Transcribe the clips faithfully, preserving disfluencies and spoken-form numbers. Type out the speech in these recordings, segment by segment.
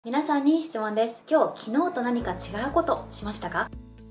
皆さんに質問です。今日、昨日と何か違うことしましたか？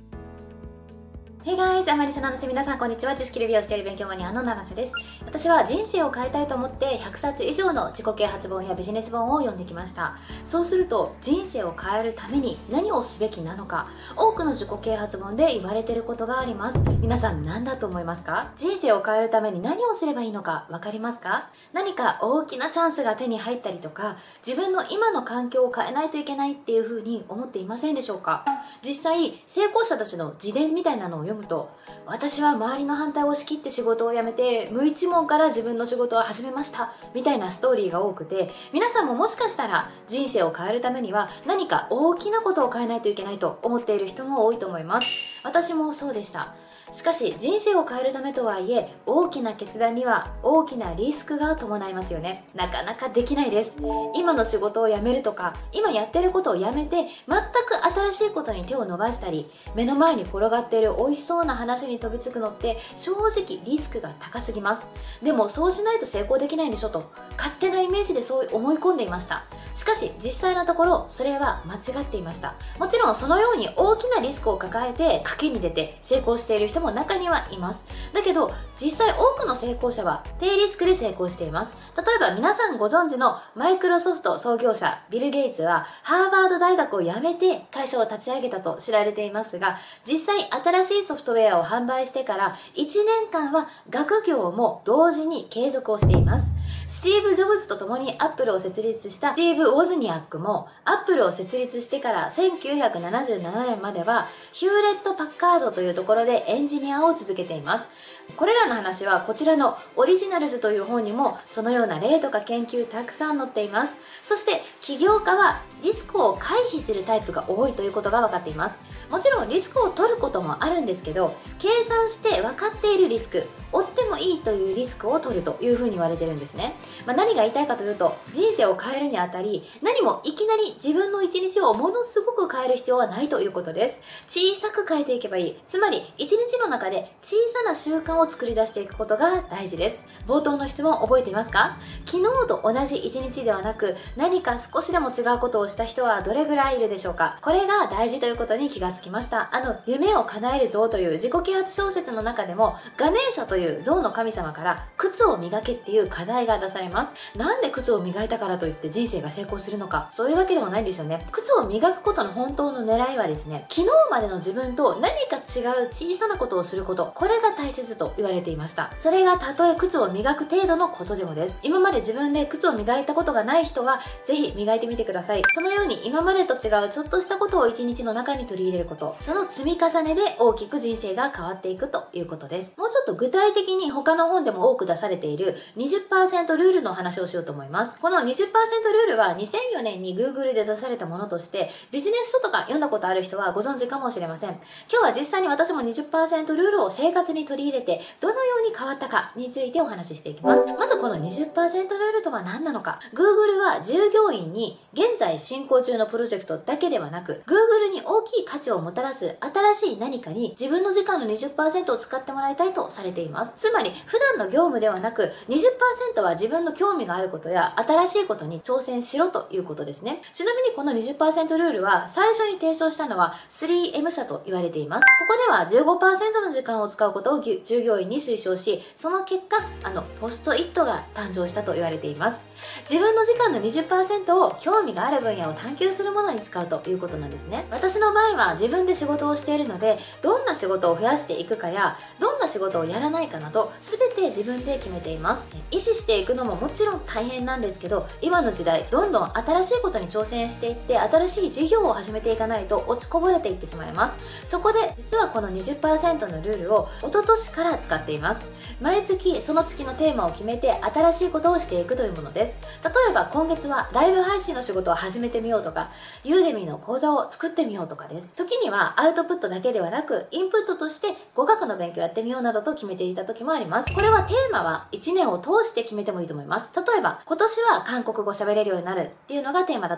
Hey guys! アマリサナナセ皆さんこんにちは。知識レビューをしている勉強マニアのナナセです。私は人生を変えたいと思ってひゃくさつ以上の自己啓発本やビジネス本を読んできました。そうすると人生を変えるために何をすべきなのか、多くの自己啓発本で言われていることがあります。皆さん何だと思いますか？人生を変えるために何をすればいいのかわかりますか？何か大きなチャンスが手に入ったりとか、自分の今の環境を変えないといけないっていう風に思っていませんでしょうか？実際成功者たちの自伝みたいなのを読むと、私は周りの反対を押し切って仕事を辞めて無一文から自分の仕事を始めましたみたいなストーリーが多くて、皆さんももしかしたら人生を変えるためには何か大きなことを変えないといけないと思っている人も多いと思います。私もそうでした。しかし人生を変えるためとはいえ、大きな決断には大きなリスクが伴いますよね。なかなかできないです。今の仕事を辞めるとか、今やってることをやめて全く新しいことに手を伸ばしたり、目の前に転がっている美味しそうな話に飛びつくのって正直リスクが高すぎます。でもそうしないと成功できないんでしょと勝手なイメージでそう思い込んでいました。しかし実際のところそれは間違っていました。もちろんそのように大きなリスクを抱えて賭けに出て成功している人も中にはいます。だけど実際多くの成功者は低リスクで成功しています。例えば皆さんご存知のマイクロソフト創業者ビル・ゲイツはハーバード大学を辞めて会社を立ち上げたと知られていますが、実際新しいソフトウェアを販売してからいちねんかんは学業も同時に継続をしています。スティーブ・ジョブズと共にアップルを設立したスティーブ・ウォズニアックもアップルを設立してからせんきゅうひゃくななじゅうななねんまではヒューレット・パッカードというところでエンジニアを続けています。これらの話はこちらのオリジナルズという本にもそのような例とか研究たくさん載っています。そして起業家はリスクを回避するタイプが多いということが分かっています。もちろんリスクを取ることもあるんですけど、計算して分かっているリスク、負ってもいいというリスクを取るというふうに言われてるんですね。まあ、何が言いたいかというと、人生を変えるにあたり何もいきなり自分の一日をものすごく変える必要はないということです。小さく変えていけばいい。つまり一日の中で小さな習慣を作り出していくことが大事です。冒頭の質問覚えていますか？昨日と同じ一日ではなく何か少しでも違うことをした人はどれぐらいいるでしょうか？これが大事ということに気がつきました。あの夢を叶える像という自己啓発小説の中でもガネーシャという像の神様から靴を磨けっていう課題が出されます。なんで靴を磨いたからといって人生が成功するのか、そういうわけでもないんですよね。靴を磨くことの本当の狙いはですね、昨日までの自分と何か違う小さなことをすること、これが大切と言われていました。それがたとえ靴を磨く程度のことでもです。今まで自分で靴を磨いたことがない人はぜひ磨いてみてください。そのように今までと違うちょっとしたことを一日の中に取り入れること、その積み重ねで大きく人生が変わっていくということです。もうちょっと具体的に他の本でも多く出されている にじゅっパーセント ルールの話をしようと思います。この にじゅっパーセント ルールはにせんよねんに Google で出されたものとして、ビジネス書とか読んだことある人はご存知かもしれません。今日は実際に私も にじゅっパーセント ルールを生活に取り入れてどのように変わったかについてお話ししていきます。まずこの にじゅっパーセント ルールとは何なのか。 Google は従業員に現在進行中のプロジェクトだけではなく Google に大きい価値をもたらす新しい何かに自分の時間の にじゅっパーセント を使ってもらいたいとされています。つまり普段の業務ではなく にじゅっパーセント は自分の興味があることや新しいことに挑戦しろということですね。ちなみにこの にじゅっパーセント ルールは最初に提唱したのは スリーエム 社と言われています。ここでは じゅうごパーセント の時間を使うことを従業員に推奨し、その結果あのポストイットが誕生したと言われています。自分の時間の にじゅっパーセント を興味がある分野を探求するものに使うということなんですね。私の場合は自分で仕事をしているので、どんな仕事を増やしていくかやどんな仕事をやらないかなど全て自分で決めています。意識していくのももちろん大変なんですけど、今の時代どんどん新しいことに挑戦していって新しい事業を始めていかないと落ちこぼれていってしまいます。そこで実はこの にじゅっパーセント のルールを一昨年から使っています。毎月その月のテーマを決めて新しいことをしていくというものです。例えば今月はライブ配信の仕事を始めてみようとか、ユーデミーの講座を作ってみようとかです。時にはアウトプットだけではなくインプットとして語学の勉強やってみようなどと決めていた時もあります。これはテーマはいちねんを通して決めてもいいと思います。例えば今年は韓国語喋れるようになるっていうのがテーマだとしたら、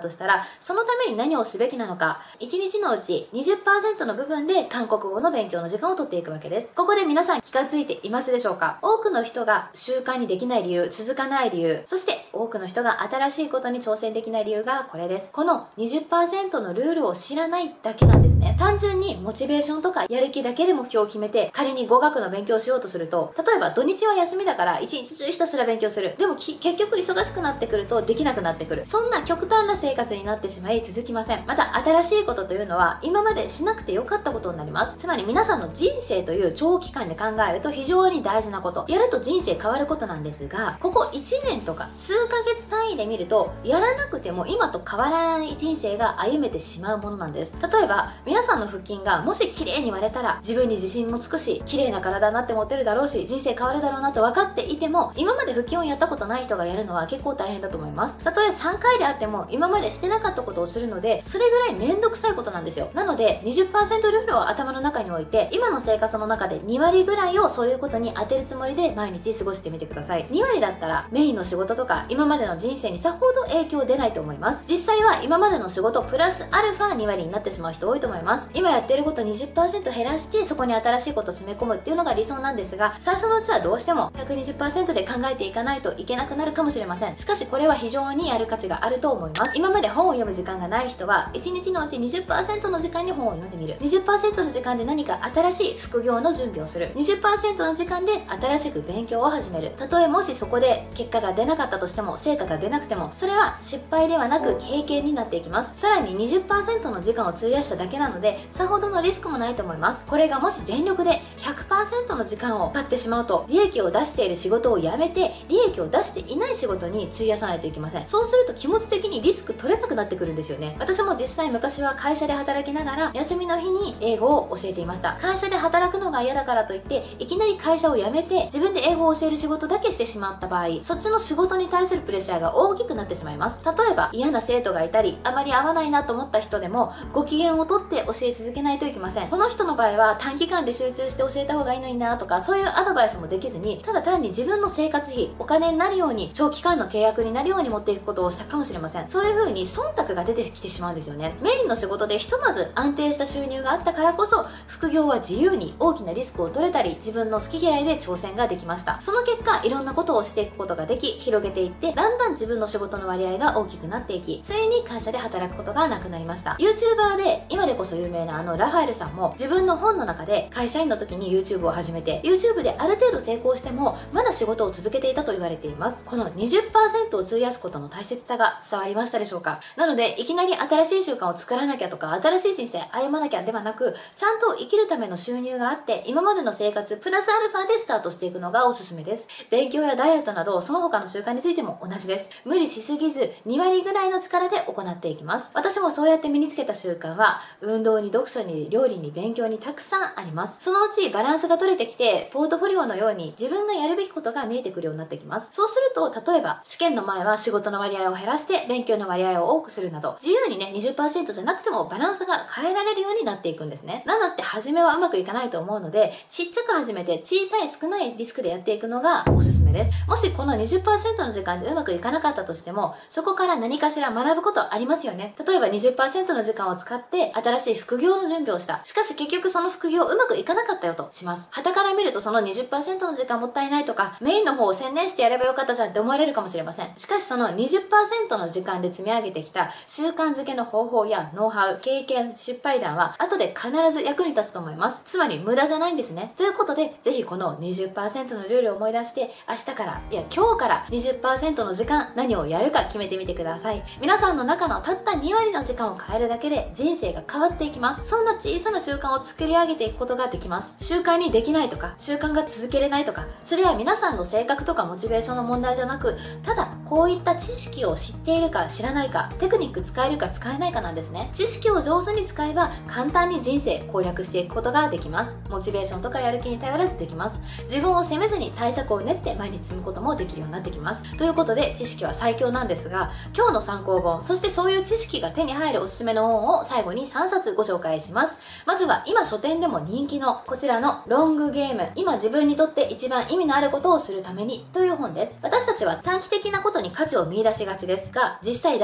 が、そのために何をすべきなのか、いちにちのうち にじゅっパーセント の部分で韓国語の勉強の時間を取っていくわけです。ここで皆さん気がついていますでしょうか？多くの人が習慣にできない理由、続かない理由、そして多くの人が新しいことに挑戦できない理由がこれです。この にじゅっパーセント のルールを知らないだけなんですね。単純にモチベーションとかやる気だけで目標を決めて、仮に語学の勉強をしようとすると、例えば土日は休みだから一日中ひたすら勉強する。でも結局忙しくなってくるとできなくなってくる。そんな極端な生活になってしまい続きません。また新しいことというのは今までしなくてよかったことになります。つまり皆さんの人生という長期間で考えると非常に大事なこと、やると人生変わることなんですが、ここいちねんとか数ヶ月単位で見ると、やらなくても今と変わらない人生が歩めてしまうものなんです。例えば皆さんの腹筋がもし綺麗に割れたら自分に自信もつくし、綺麗な体になって持てるだろうし、人生変わるだろうなと分かっていても、今まで腹筋をやったことない人がやるのは結構大変だと思います。たとえさんかいであっても今までしてなかったことをするので、それぐらいめんどくさいことなんですよ。なので にじゅっパーセント ルールを頭の中に置いて、今の生活の中でにわりぐらいをそういうことに当てるつもりで毎日過ごしてみてください。にわりだったらメインの仕事とか今までの人生にさほど影響出ないと思います。実際は今までの仕事プラスアルファにわりになってしまう人多いと思います。今やってること にじゅっパーセント 減らしてそこに新しいことを詰め込むっていうのが理想なんですが、最初のうちはどうしても ひゃくにじゅっパーセント で考えていかないといけなくなるかもしれません。しかしこれは非常にやる価値があると思います。今まで本を読む時間がない人はいちにちのうち にじゅっパーセント の時間に本を読んでみる。 にじゅっパーセント の時間で何か新しい副業の準備をする。 にじゅっパーセント の時間で新しく勉強を始める。たとえもしそこで結果が出なかったとしても、成果が出なくても、それは失敗ではなく経験になっていきます。さらに にじゅっパーセント の時間を費やしただけなので、さほどのリスクもないと思います。これがもし全力で ひゃくパーセント の時間を使ってしまうと、利益を出している仕事を辞めて利益を出していない仕事に費やさないといけません。そうすると気持ち的にリスク取れなくなってくるんですよね。私も実際昔は会社で働きながら休みの日に英語を教えていました。会社で働くのが嫌だからといっていきなり会社を辞めて自分で英語を教える仕事だけしてしまった場合、そっちの仕事に対するプレッシャーが大きくなってしまいます。例えば嫌な生徒がいたり、あまり合わないなと思った人でもご機嫌をとって教え続けないといけません。この人の場合は短期間で集中して教えた方がいいのになとか、そういうアドバイスもできずに、ただ単に自分の生活費、お金になるように、長期間の契約になるように持っていくことをしたかもしれません。そういう風に忖度が出てきてしまうんですよね。メインの仕事でひとまず安定した収入があったからこそ、副業は自由に大きなリスクを取れたり、自分の好き嫌いで挑戦ができました。その結果いろんなことをしていくことができ、広げていって、だんだん自分の仕事の割合が大きくなっていき、ついに会社で働くことがなくなりました。 YouTuber で今でこそ有名なあのラファエルさんも自分の本の中で会社員の時に YouTube を始めて、 YouTube である程度成功してもまだ仕事を続けていたと言われています。この にじゅっパーセント を費やすことの大切さが伝わりましたでしょうか？なのでいきなり新しい習慣を作らなきゃとか、新しい人生歩まなきゃではなく、ちゃんと生きるための収入があって、今までの生活プラスアルファでスタートしていくのがおすすめです。勉強やダイエットなどその他の習慣についても同じです。無理しすぎずにわりぐらいの力で行っていきます。私もそうやって身につけた習慣は運動に読書に料理に勉強にたくさんあります。そのうちバランスが取れてきて、ポートフォリオのように自分がやるべきことが見えてくるようになってきます。そうすると、例えば試験の前は仕事の割合を減らして勉強の割合を多くするなど、自由にね にじゅっパーセント じゃなくてもバランスが変えられるようになっていくんですね。なんだって初めはうまくいかないと思うので、ちっちゃく始めて小さい少ないリスクでやっていくのがおすすめです。もしこの にじゅっパーセント の時間でうまくいかなかったとしても、そこから何かしら学ぶことありますよね。例えば にじゅっパーセント の時間を使って新しい副業の準備をした。しかし結局その副業うまくいかなかったよとします。傍から見るとその にじゅっパーセント の時間もったいないとか、メインの方を専念してやればよかったじゃんって思われるかもしれません。しかしその にじゅっパーセント の時間で積み上げてきた習慣づけの方法やノウハウ、経験、失敗談は後で必ず役に立つと思います。つまり無駄じゃないんですね。ということで、ぜひこの にじゅっパーセント のルールを思い出して、明日から、いや今日から にじゅっパーセント の時間何をやるか決めてみてください。皆さんの中のたったにわりの時間を変えるだけで人生が変わっていきます。そんな小さな習慣を作り上げていくことができます。習慣にできないとか、習慣が続けれないとか、それは皆さんの性格とかモチベーションの問題じゃなく、ただこういった知識を知っているか知らないか、テクニック使えるか使えないかなんですね。知識を上手に使えば簡単に人生攻略していくことができます。モチベーションとかやる気に頼らずできます。自分を責めずに対策を練って前に進むこともできるようになってきます。ということで、知識は最強なんですが、今日の参考本、そしてそういう知識が手に入るおすすめの本を最後にさんさつご紹介します。まずは今書店でも人気のこちらのロングゲーム、今自分にとって一番意味のあることをするためにという本です。私たちは短期的なことに価値を見出しがちですが、実際大事なのは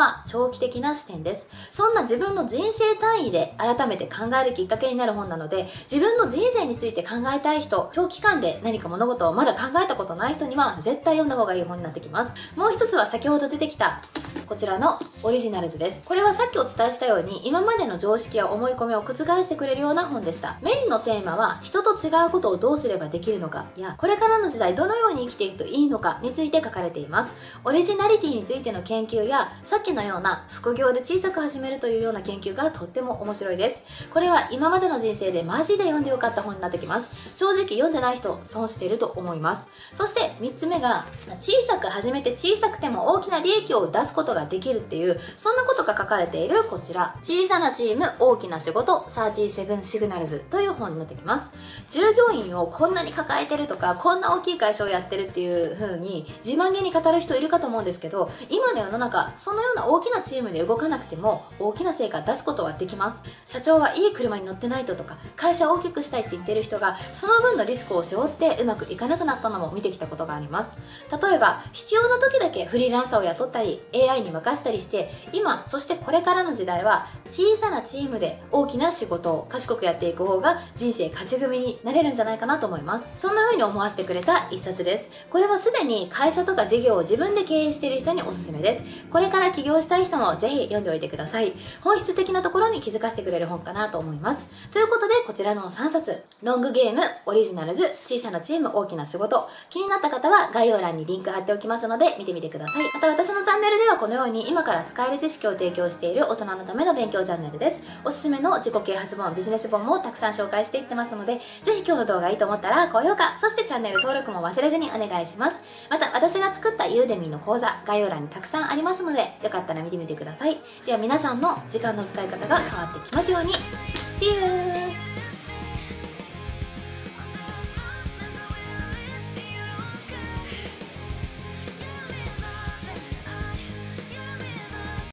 は長期的な視点です。そんな自分の人生単位で改めて考えるきっかけになる本なので、自分の人生について考えたい人、長期間で何か物事をまだ考えたことない人には絶対読んだ方がいい本になってきます。もう一つは先ほど出てきたこちらのオリジナルズです。これはさっきお伝えしたように今までの常識や思い込みを覆してくれるような本でした。メインのテーマは人と違うことをどうすればできるのかや、これからの時代どのように生きていくといいのかについて書かれています。オリジナリティについての研究や、さっきのような副業で小さく始めるというような研究がとっても面白いです。これは今までの人生でマジで読んでよかった本になってきます。正直読んでない人損していると思います。そしてみっつめが、小さく始めて小さくても大きな利益を出すことができるっていう、そんなことが書かれているこちら、小さなチーム大きな仕事さんじゅうななシグナルズという本になってきます。従業員をこんなに抱えてるとか、こんな大きい会社をやってるっていう風に自慢げに語る人いるかと思うんですけど、今の世の中そのような大きなチームで動かなくても大きな成果出すことはできます。社長はいい車に乗ってないととか、会社を大きくしたいって言ってる人がその分のリスクを背負ってうまくいかなくなったのも見てきたことがあります。例えば必要な時だけフリーランサーを雇ったり エーアイ に任せたりして、今そしてこれからの時代は小さなチームで大きな仕事を賢くやっていく方が人生勝ち組になれるんじゃないかなと思います。そんな風に思わせてくれた一冊です。これはすでに会社とか事業を自分で経営している人におすすめです。これから起業したい人もぜひ読んでおいてください。本質的なところに気づかせてくれる本かなと思います。ということでこちらのさんさつ、ロングゲーム、オリジナルズ、小さなチーム大きな仕事、気になった方は概要欄にリンク貼っておきますので見てみてください。また私のチャンネルではこのように今から使える知識を提供している大人のための勉強チャンネルです。おすすめの自己啓発本、ビジネス本もたくさん紹介していってますので、ぜひ今日の動画いいと思ったら高評価、そしてチャンネル登録も忘れずにお願いします。また私が作ったユーデミーの講座、概要欄にたくさんありますのでよかったら見てみてください。では皆さんの時間の使い方が変わってきますように。See you!